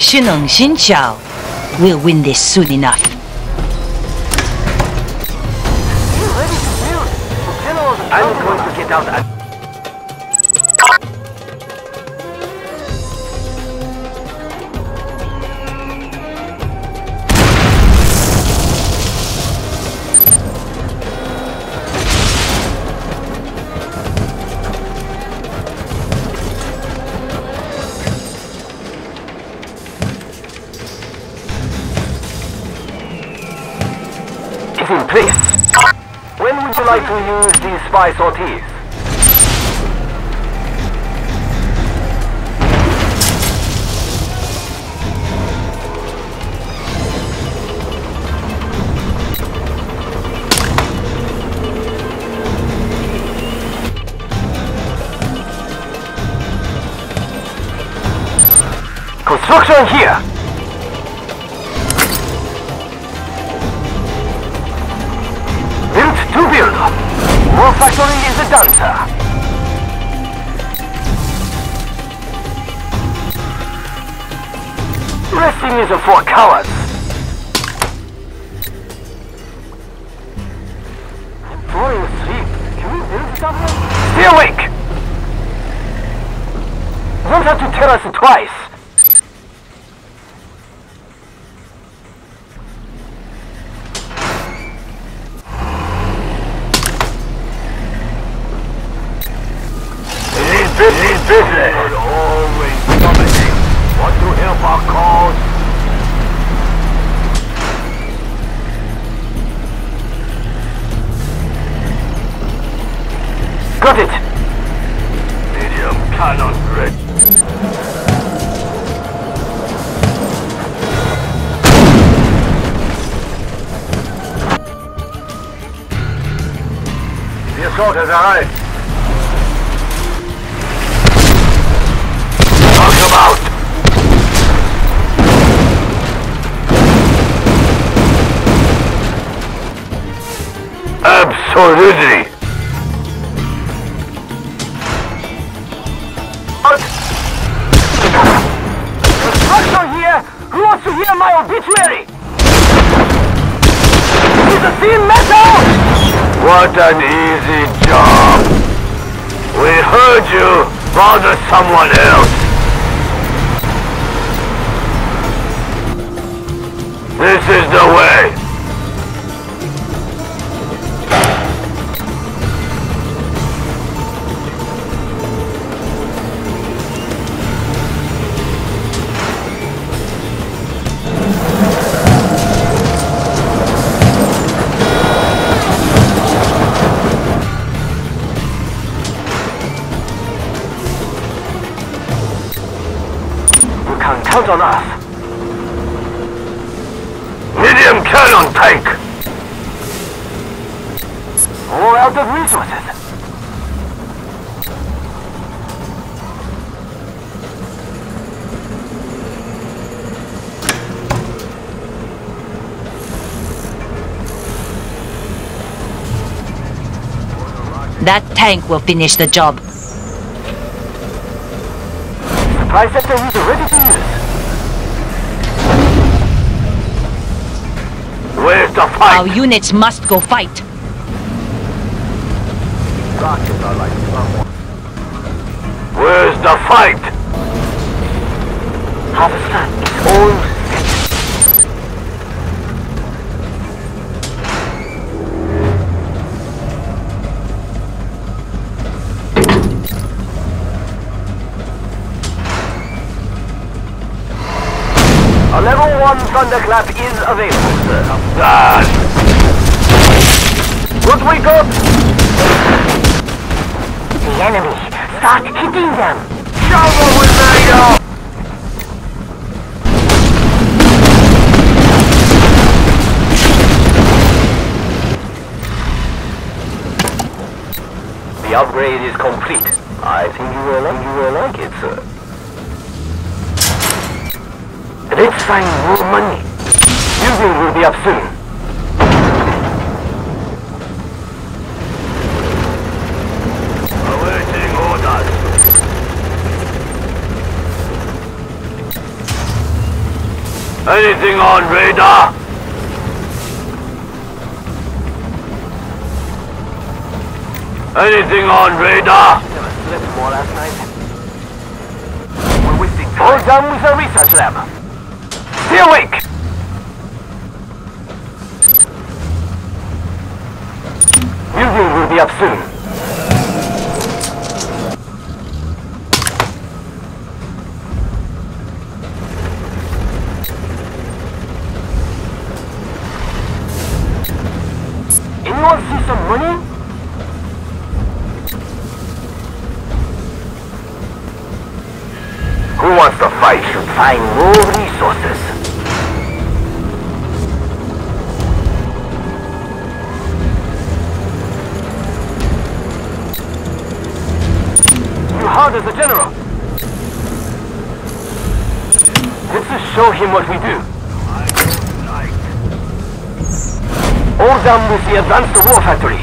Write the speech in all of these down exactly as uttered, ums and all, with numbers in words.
Shinong Xinqiao. We'll win this soon enough. You ready to build? The generals I'm going to get out and... in place. When would you like to use these spy sorties? Construction here! To build. War factory is a dancer. Resting is for cowards. Falling asleep. Can we build something? Stay awake! Don't have to tell us twice. Busy business! Always dominating. Want to help our cause? Got it! Medium cannon ready. The assault has arrived. Out! Absolutely! Construction here! Who wants to hear my obituary? Is the scene metal? What an easy job! We heard you! Bother someone else! This is the way! You can count on us! Medium cannon tank! All out of resources! That tank will finish the job. Supply sector is ready to use. Where's the fight? Our units must go fight. Rockets are like someone. Where's the fight? Harvester, it's all set. A level one thunderclap is available, sir. Ah. What we got? The enemy. Start hitting them. Shovel with Mario! The upgrade is complete. I think you will like, you will like it, sir. Let's find more money. Building will be up soon. Awaiting orders. Anything on radar? Anything on radar? Never slept more last night. We're wasting time. All done with the research lab. Stay awake! Museum will be up soon. Anyone see some money? Who wants to fight? Should find more resources. You heard as a general. Let's just show him what we do. All done with the advanced war factory.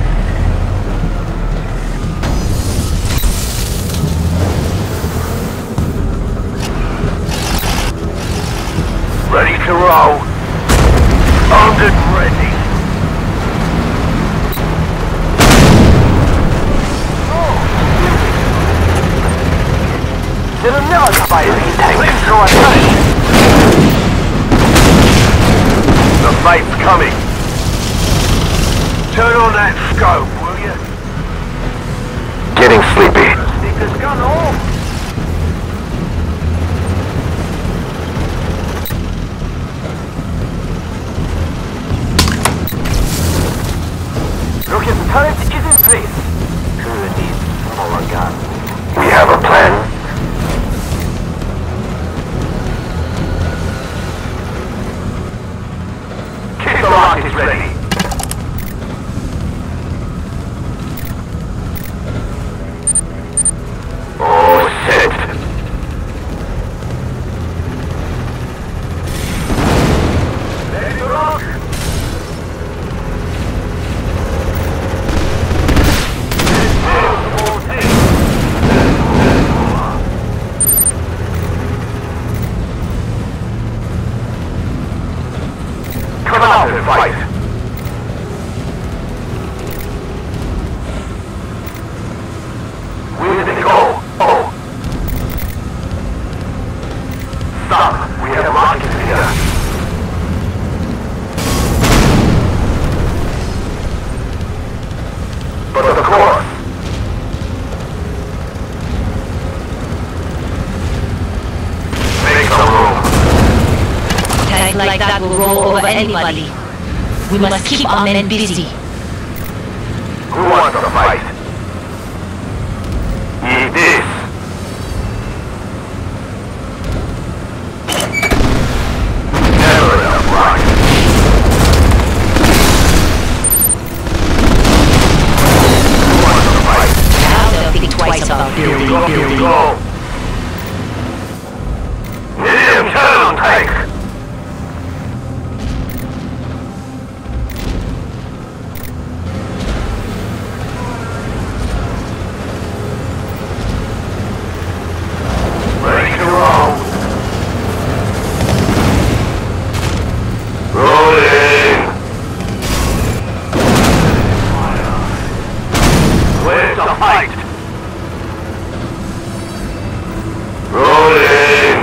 Ready to roll. Armed and ready. Oh, they'll never fire these tanks. Flamethrower attack. The fight's coming. Turn on that scope, will you? Getting sleepy. Sneaker's gun home. Rocket turret is in place. Crew needs smaller gun. We have a plan. Keep the rockets ready. Oh, shit. Ready to rock. Come out and fight! Where did they go? Oh! Stop! We have rockets here! But of course! Make some room! Tank like that will roll over anybody. We must keep our men busy. Who wants to fight? Eat this! Never enough rock! Who wants to fight? Now they'll think twice about Here we building, go, here we building. go! Medium turn, tank! Ready to roll. Rolling. Where's the fight? Rolling.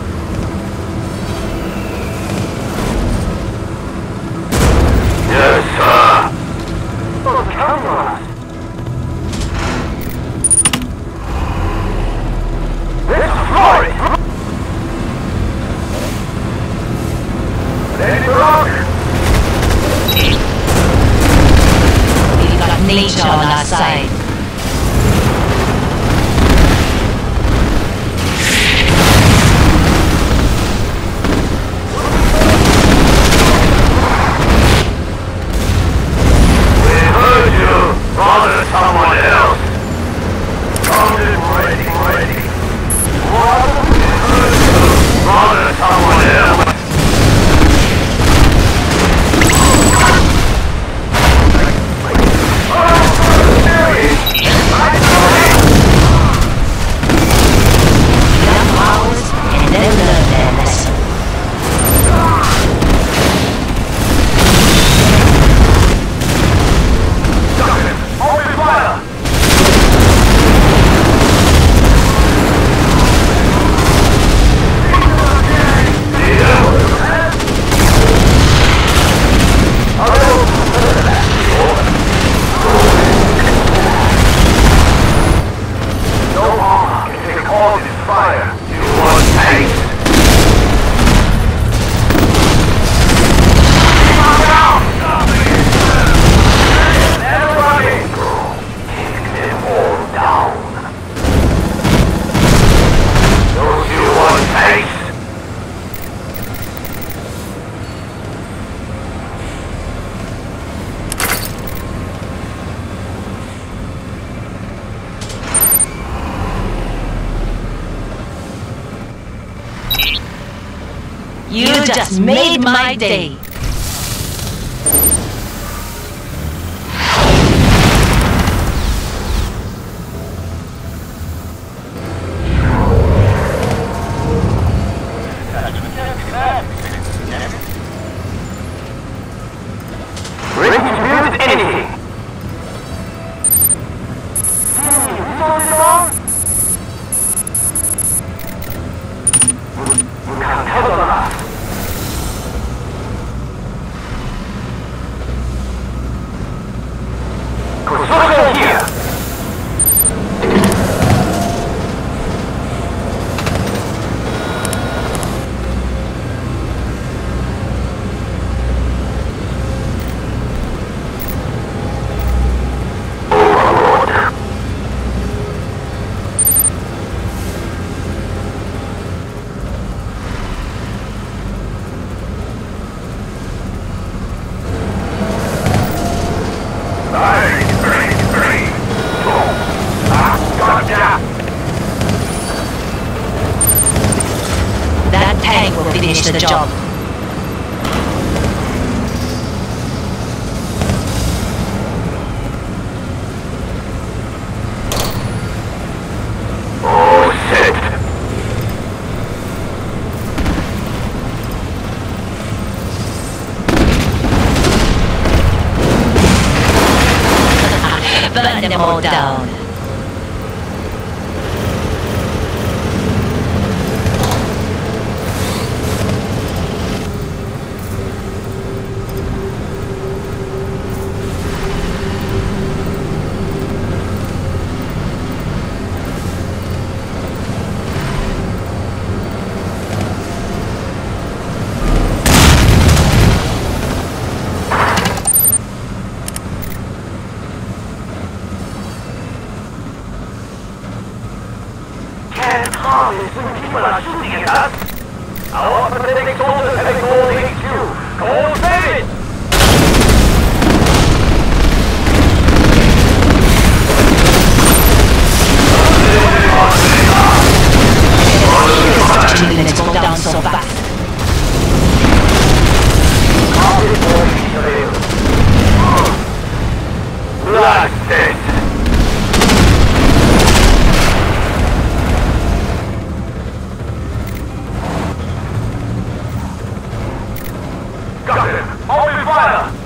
Yes, sir. Oh, the cameras. Let's fly it. Ready to rock. We've got nature on our side. We heard you. Bother someone else. Sounded ready, ready. What? We heard you. Bother someone else. Oh, You just made my day. Ready to build anything. You can't handle us. Construction here. That tank will finish the job. Oh, shit. Burn them all down. Can't harm us when people are shooting at us. Our pathetic soldiers have ignored H Q. Go on, save it! Let's go down so fast. Blast it! Got him! Open fire!